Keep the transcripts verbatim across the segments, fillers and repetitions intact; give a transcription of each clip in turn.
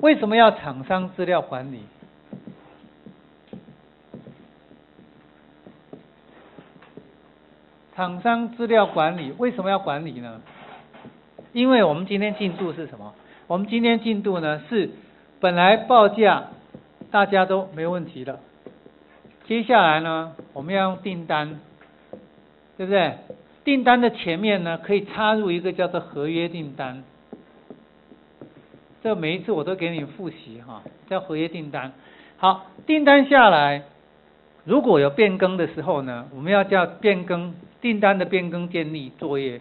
为什么要厂商资料管理？厂商资料管理为什么要管理呢？因为我们今天进度是什么？我们今天进度呢是本来报价大家都没问题了，接下来呢我们要用订单，对不对？订单的前面呢可以插入一个叫做合约订单，这每一次我都给你复习哈，叫合约订单。好，订单下来，如果有变更的时候呢，我们要叫变更订单的变更建立作业。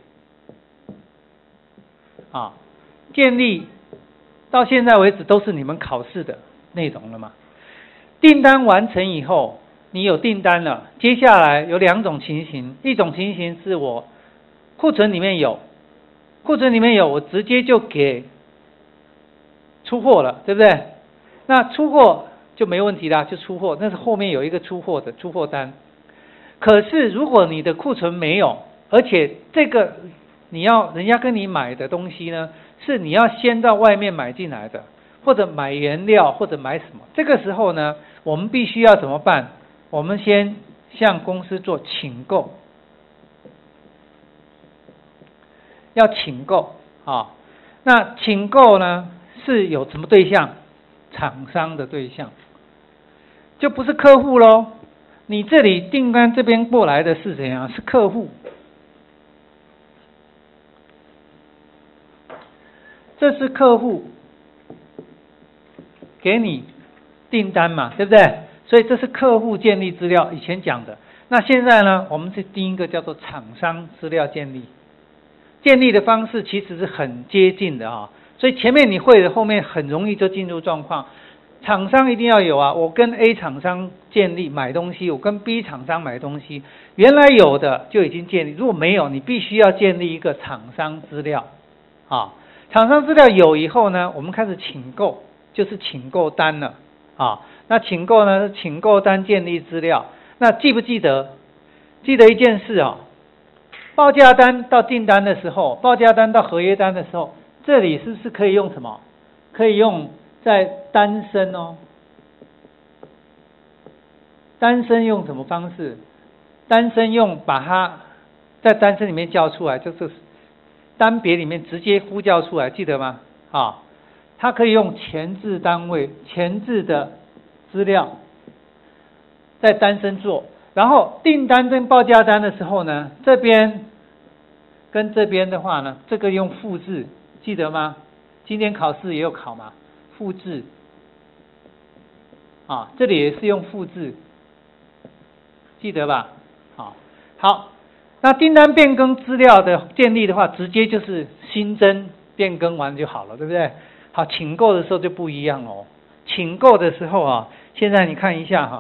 啊，建立到现在为止都是你们考试的内容了嘛？订单完成以后，你有订单了，接下来有两种情形，一种情形是我库存里面有，库存里面有，我直接就给出货了，对不对？那出货就没问题啦，就出货，那是后面有一个出货的出货单。可是如果你的库存没有，而且这个你要人家跟你买的东西呢，是你要先到外面买进来的，或者买原料，或者买什么。这个时候呢，我们必须要怎么办？我们先向公司做请购，要请购啊。那请购呢是有什么对象？厂商的对象，就不是客户咯。你这里订单这边过来的是怎样？是客户。这是客户给你订单嘛，对不对？所以这是客户建立资料，以前讲的。那现在呢，我们是第一个叫做厂商资料建立。建立的方式其实是很接近的啊，所以前面你会的，后面很容易就进入状况。厂商一定要有啊，我跟 A 厂商建立买东西，我跟 B 厂商买东西，原来有的就已经建立，如果没有，你必须要建立一个厂商资料啊。厂商资料有以后呢，我们开始请购，就是请购单了啊。那请购呢，请购单建立资料。那记不记得？记得一件事啊，报价单到订单的时候，报价单到合约单的时候，这里是不是可以用什么？可以用在单身哦。单身用什么方式？单身用把它在单身里面叫出来，就是单别里面直接呼叫出来，记得吗？啊，它可以用前置单位、前置的资料在单身做，然后订单跟报价单的时候呢，这边跟这边的话呢，这个用复制，记得吗？今天考试也有考嘛，复制啊，这里也是用复制，记得吧？好，好。那订单变更资料的建立的话，直接就是新增变更完就好了，对不对？好，请购的时候就不一样哦。请购的时候啊，现在你看一下哈，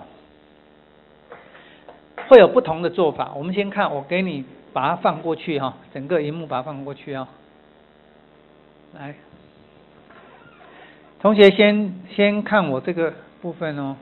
会有不同的做法。我们先看，我给你把它放过去哈，整个荧幕把它放过去啊。来，同学先先看我这个部分哦。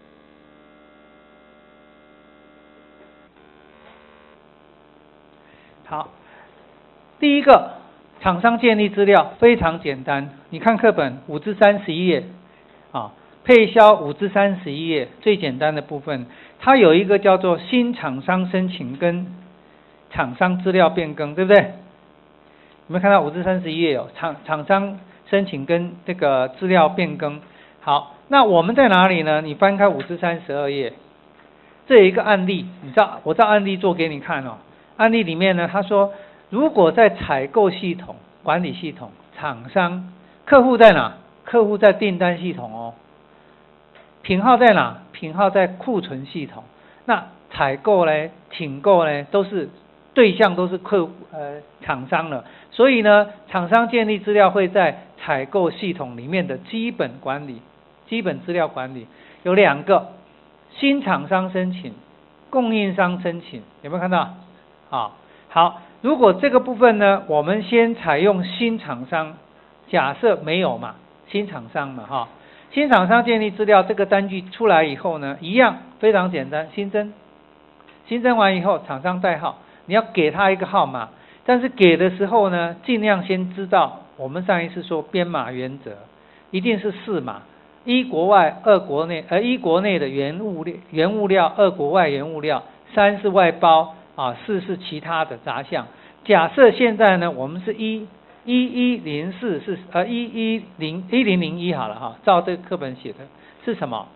好，第一个厂商建立资料非常简单，你看课本五至三十一页啊，配销五至三十一页最简单的部分，它有一个叫做新厂商申请跟厂商资料变更，对不对？有没有看到五至三十一页有厂厂商申请跟这个资料变更？好，那我们在哪里呢？你翻开五至三十二页，这有一个案例，你知道我照案例做给你看哦。案例里面呢，他说，如果在采购系统、管理系统，厂商、客户在哪？客户在订单系统哦。品号在哪？品号在库存系统。那采购呢、请购呢，都是对象都是客户呃厂商了。所以呢，厂商建立资料会在采购系统里面的基本管理、基本资料管理有两个：新厂商申请、供应商申请。有没有看到？啊，好，如果这个部分呢，我们先采用新厂商，假设没有嘛，新厂商嘛，哈，新厂商建立资料这个单据出来以后呢，一样非常简单，新增，新增完以后，厂商代号，你要给他一个号码，但是给的时候呢，尽量先知道我们上一次说编码原则， 一定是四码，一国外，二国内，呃一国内的原物料原物料，二国外原物料，三是外包啊，四是其他的杂项。假设现在呢，我们是一一一零四是呃一一零一零零一好了哈，照这个课本写的是什么？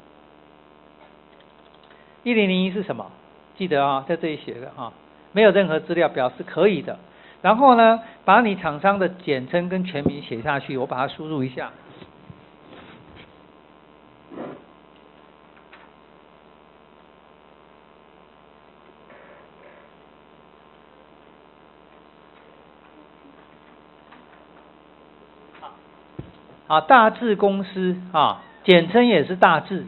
一零零一是什么？记得啊，在这里写的啊，没有任何资料表示可以的。然后呢，把你厂商的简称跟全名写下去，我把它输入一下。啊，大致公司啊，简称也是大致。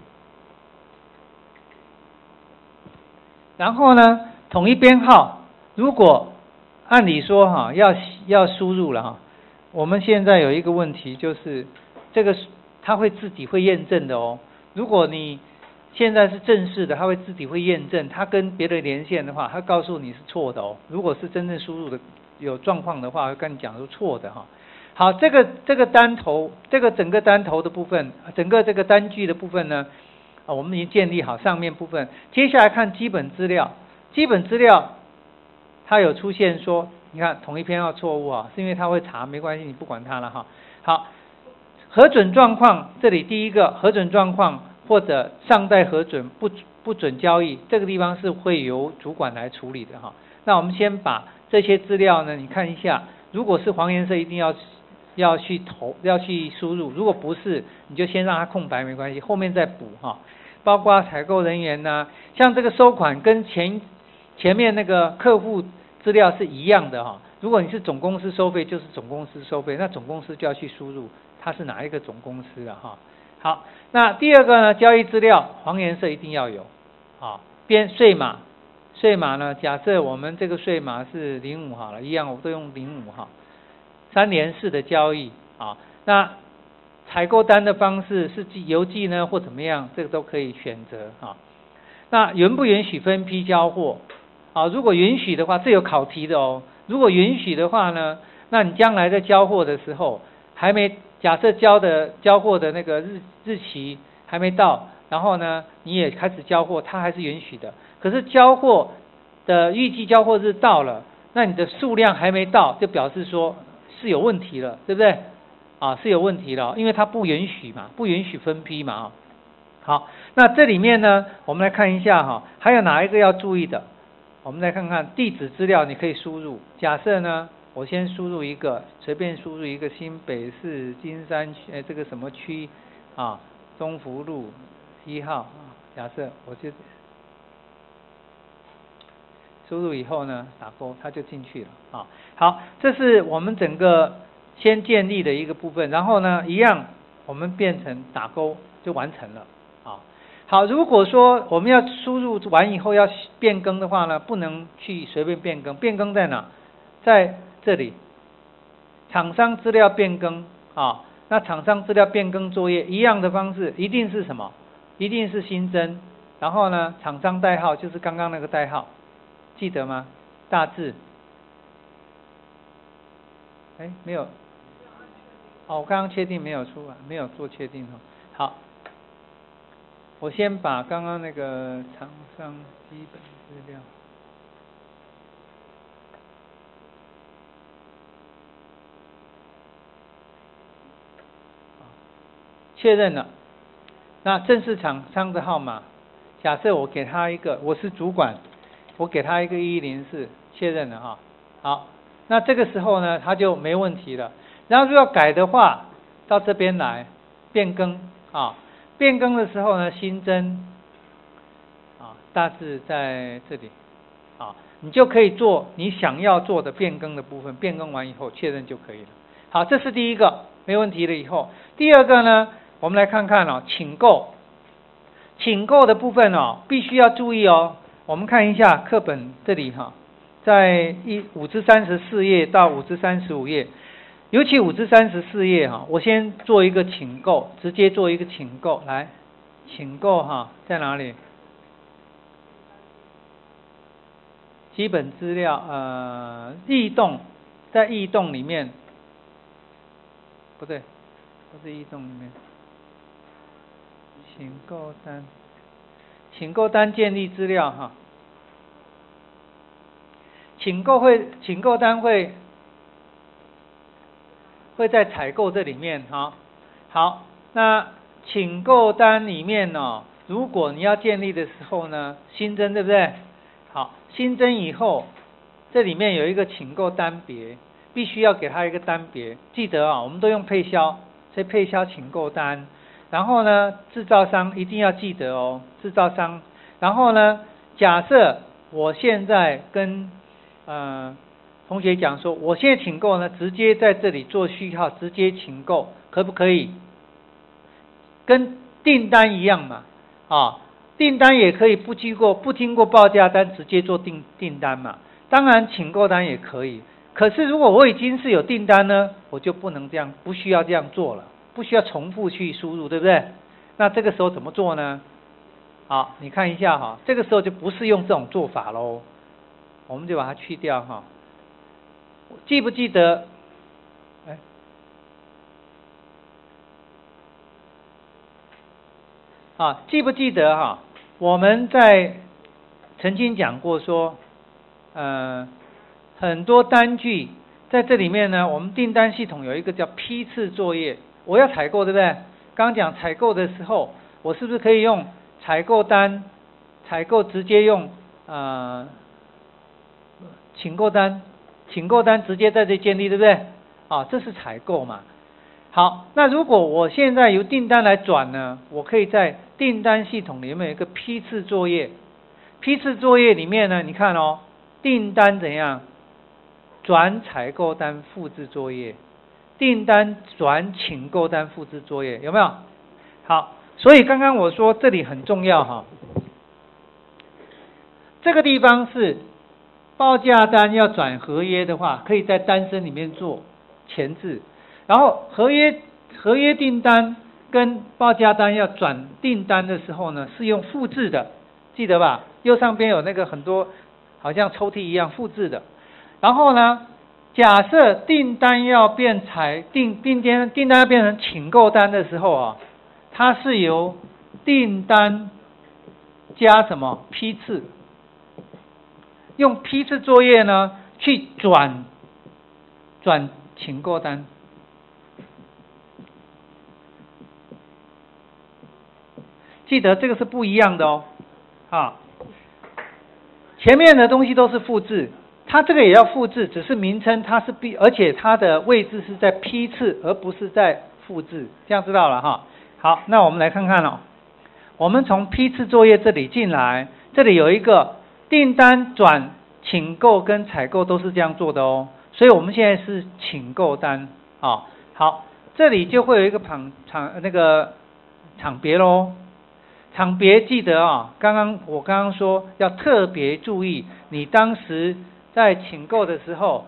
然后呢，统一编号，如果按理说哈、啊，要要输入了哈、啊，我们现在有一个问题就是这个它会自己会验证的哦。如果你现在是正式的，它会自己会验证，它跟别的连线的话，它告诉你是错的哦。如果是真正输入的有状况的话，会跟你讲是错的哈、啊。好，这个这个单头，这个整个单头的部分，整个这个单据的部分呢，啊，我们已经建立好上面部分。接下来看基本资料，基本资料它有出现说，你看统一编号错误啊，是因为它会查，没关系，你不管它了哈。好，核准状况，这里第一个核准状况或者尚待核准不不准交易，这个地方是会由主管来处理的哈。那我们先把这些资料呢，你看一下，如果是黄颜色，一定要。要去投，要去输入。如果不是，你就先让它空白，没关系，后面再补哈。包括采购人员呐、啊，像这个收款跟前前面那个客户资料是一样的哈。如果你是总公司收费，就是总公司收费，那总公司就要去输入它是哪一个总公司了哈。好，那第二个呢，交易资料黄颜色一定要有，好，编税码，税码呢，假设我们这个税码是零五好了，一样我都用零五哈。三联式的交易啊，那采购单的方式是寄邮寄呢，或怎么样，这个都可以选择啊。那允不允许分批交货啊？如果允许的话，这有考题的哦。如果允许的话呢，那你将来在交货的时候，还没假设交的交货的那个日日期还没到，然后呢你也开始交货，它还是允许的。可是交货的预计交货日到了，那你的数量还没到，就表示说。是有问题了，对不对？啊，是有问题了，因为它不允许嘛，不允许分批嘛啊。好，那这里面呢，我们来看一下哈，还有哪一个要注意的？我们来看看地址资料，你可以输入。假设呢，我先输入一个，随便输入一个新北市金山区，哎，这个什么区啊？中福路一号啊。假设我就输入以后呢，打勾，它就进去了啊。好，这是我们整个先建立的一个部分，然后呢，一样我们变成打勾就完成了啊。好，如果说我们要输入完以后要变更的话呢，不能去随便变更，变更在哪？在这里，厂商资料变更啊。那厂商资料变更作业一样的方式，一定是什么？一定是新增，然后呢，厂商代号就是刚刚那个代号。记得吗？大致，哎，没有，哦，我刚刚确定没有出来，没有做确定哦。好，我先把刚刚那个厂商基本资料，确认了。那正式厂商的号码，假设我给他一个，我是主管。我给他一个一一零四，确认了哈。好，那这个时候呢，他就没问题了。然后如果要改的话，到这边来变更啊，变更的时候呢，新增啊，大致在这里啊，你就可以做你想要做的变更的部分，变更完以后确认就可以了。好，这是第一个，没问题了以后。第二个呢，我们来看看哦，请购，请购的部分哦，必须要注意哦。我们看一下课本这里哈，在一五至三十四页到五至三十五页，尤其五至三十四页哈，我先做一个请购，直接做一个请购来，请购哈在哪里？基本资料呃异动，在异动里面，不对，不不是异动里面，请购单，请购单建立资料哈，请购会请购单会会在采购这里面哈。好，那请购单里面呢，如果你要建立的时候呢，新增对不对？好，新增以后，这里面有一个请购单别，必须要给它一个单别。记得啊，我们都用配销，所以配销请购单。然后呢，制造商一定要记得哦，制造商。然后呢，假设我现在跟呃同学讲说，我现在请购呢，直接在这里做序号，直接请购，可不可以？跟订单一样嘛，啊，订单也可以不经过不经过报价单直接做订订单嘛。当然请购单也可以，可是如果我已经是有订单呢，我就不能这样，不需要这样做了，不需要重复去输入，对不对？那这个时候怎么做呢？好，你看一下哈，这个时候就不是用这种做法喽，我们就把它去掉哈。记不记得？哎，啊，记不记得哈？我们在曾经讲过说，呃，很多单据在这里面呢，我们订单系统有一个叫批次作业，我要采购，对不对？刚刚讲采购的时候，我是不是可以用采购单，采购直接用呃请购单，请购单直接在这建立，对不对？啊，这是采购嘛。好，那如果我现在由订单来转呢，我可以在订单系统里面有一个批次作业，批次作业里面呢，你看哦，订单怎样转采购单复制作业，订单转请购单复制作业，有没有？好，所以刚刚我说这里很重要哈，这个地方是报价单要转合约的话，可以在单身里面做前置，然后合约合约订单跟报价单要转订单的时候呢，是用复制的，记得吧？右上边有那个很多好像抽屉一样复制的。然后呢，假设订单要变采订订单订单要变成请购单的时候啊，它是由订单加什么批次，用批次作业呢去转转请购单。记得这个是不一样的哦，啊，前面的东西都是复制，它这个也要复制，只是名称它是必，而且它的位置是在批次，而不是在复制，这样知道了哈。好，那我们来看看哦，我们从批次作业这里进来，这里有一个订单转请购跟采购都是这样做的哦，所以我们现在是请购单啊。好，这里就会有一个场场那个场别咯。场别记得啊，刚刚我刚刚说要特别注意，你当时在请购的时候，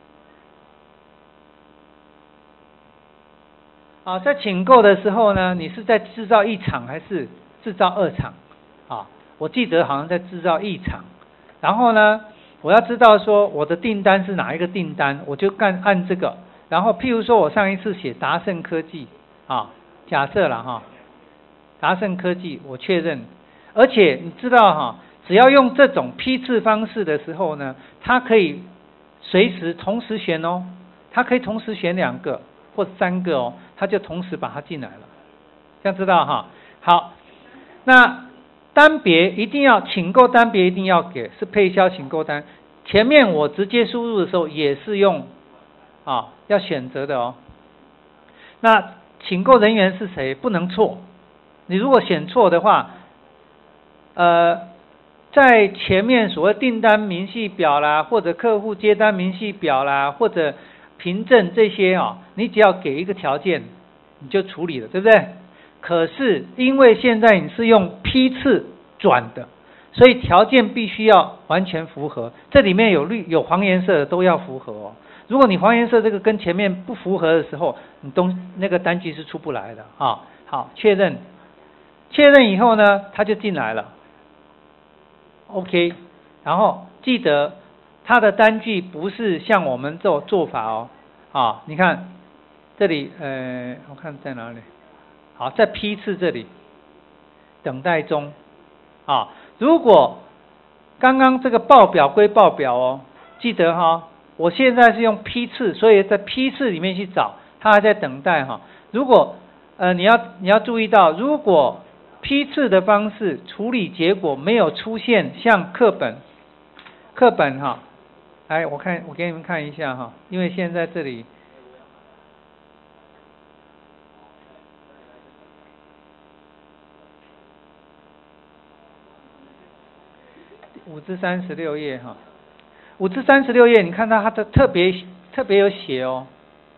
啊，在请购的时候呢，你是在制造一场还是制造二场？啊，我记得好像在制造一场。然后呢，我要知道说我的订单是哪一个订单，我就干按这个。然后譬如说我上一次写达盛科技，啊，假设了哈。达盛科技，我确认，而且你知道哈，只要用这种批次方式的时候呢，它可以随时同时选哦，它可以同时选两个或三个哦，它就同时把它进来了，这样知道哈。好，那单别一定要请购单别一定要给，是配销请购单，前面我直接输入的时候也是用啊要选择的哦。那请购人员是谁？不能错。你如果选错的话，呃，在前面所谓订单明细表啦，或者客户接单明细表啦，或者凭证这些啊，你只要给一个条件，你就处理了，对不对？可是因为现在你是用批次转的，所以条件必须要完全符合。这里面有绿有黄颜色的都要符合哦。如果你黄颜色这个跟前面不符合的时候，你东那个单据是出不来的啊。好，确认。确认以后呢，它就进来了 ，OK， 然后记得它的单据不是像我们这种做法哦，啊，你看这里呃，我看在哪里？好，在批次这里，等待中。啊，如果刚刚这个报表归报表哦，记得哈、哦，我现在是用批次，所以在批次里面去找，它还在等待哈、哦。如果呃你要你要注意到，如果批次的方式处理结果没有出现像课本，课本哈、哦，来我看我给你们看一下哈、哦，因为现在这里。五至三十六页哈，五至三十六页，你看到它的特别特别有写哦。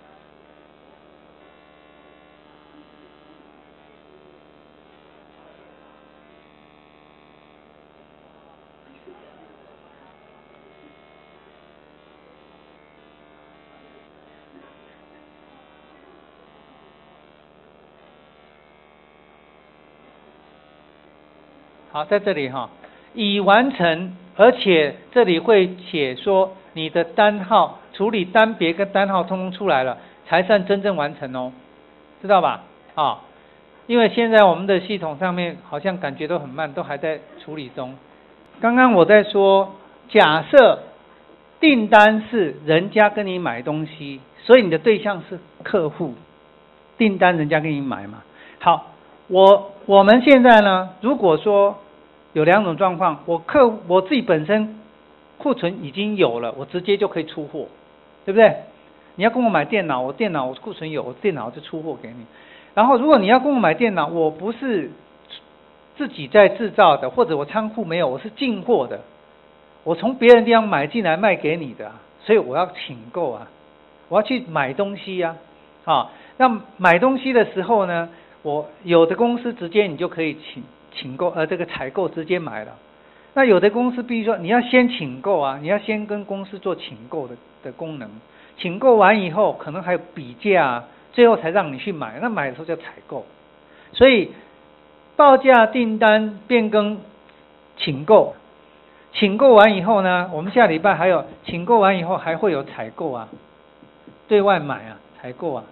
好，在这里哈。已完成，而且这里会写说你的单号处理单别跟单号通通出来了，才算真正完成哦，知道吧？啊，因为现在我们的系统上面好像感觉都很慢，都还在处理中。刚刚我在说，假设订单是人家跟你买东西，所以你的对象是客户，订单人家跟你买嘛。好，我我们现在呢，如果说有两种状况，我客我自己本身库存已经有了，我直接就可以出货，对不对？你要跟我买电脑，我电脑我库存有，我电脑就出货给你。然后如果你要跟我买电脑，我不是自己在制造的，或者我仓库没有，我是进货的，我从别人地方买进来卖给你的，所以我要请购啊，我要去买东西呀、啊，啊，那买东西的时候呢，我有的公司直接你就可以请。请购呃这个采购直接买了，那有的公司必须说你要先请购啊，你要先跟公司做请购的的功能，请购完以后可能还有比价、啊，最后才让你去买，那买的时候叫采购，所以报价订单变更请购，请购完以后呢，我们下礼拜还有请购完以后还会有采购啊，对外买啊，采购啊。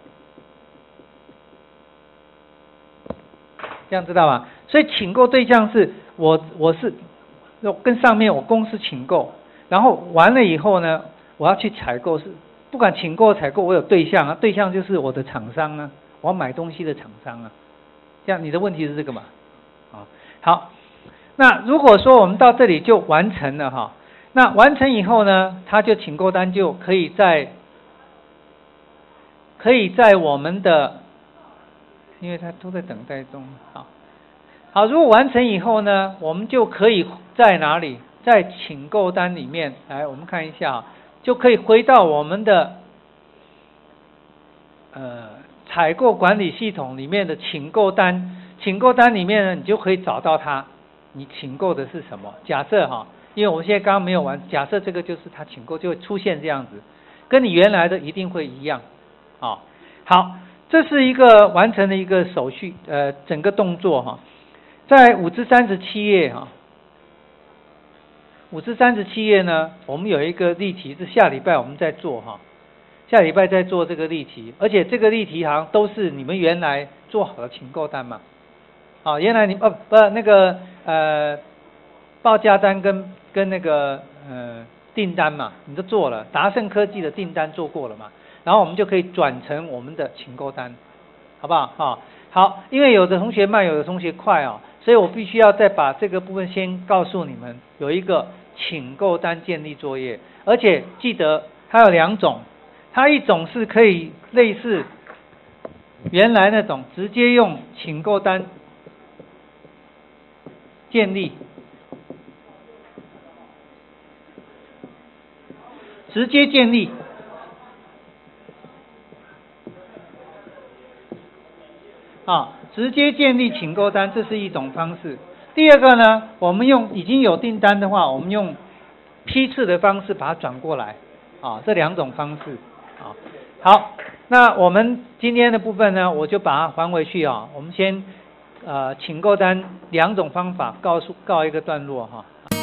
这样知道吧？所以请购对象是我，我是跟上面我公司请购，然后完了以后呢，我要去采购，是不管请购采购，我有对象啊，对象就是我的厂商啊，我要买东西的厂商啊。这样你的问题是这个嘛？啊，好，那如果说我们到这里就完成了哈，那完成以后呢，他就请购单就可以在可以在我们的。因为它都在等待中，好，好，如果完成以后呢，我们就可以在哪里，在请购单里面，来，我们看一下，就可以回到我们的呃采购管理系统里面的请购单，请购单里面呢，你就可以找到它，你请购的是什么？假设哈，因为我们现在刚刚没有完，假设这个就是它请购就会出现这样子，跟你原来的一定会一样，啊，好。这是一个完成的一个手续，呃，整个动作哈，在五至三十七页哈，五至三十七页呢，我们有一个例题是下礼拜我们在做哈，下礼拜在做这个例题，而且这个例题好像都是你们原来做好的请购单嘛，啊，原来你哦不那个呃报价单跟跟那个呃订单嘛，你都做了，达盛科技的订单做过了嘛。然后我们就可以转成我们的请购单，好不好？啊，好，因为有的同学慢，有的同学快啊，所以我必须要再把这个部分先告诉你们，有一个请购单建立作业，而且记得它有两种，它一种是可以类似原来那种直接用请购单建立，直接建立。啊，直接建立请购单，这是一种方式。第二个呢，我们用已经有订单的话，我们用批次的方式把它转过来，啊，这两种方式，啊，好，那我们今天的部分呢，我就把它还回去啊。我们先呃请购单两种方法告诉告一个段落哈。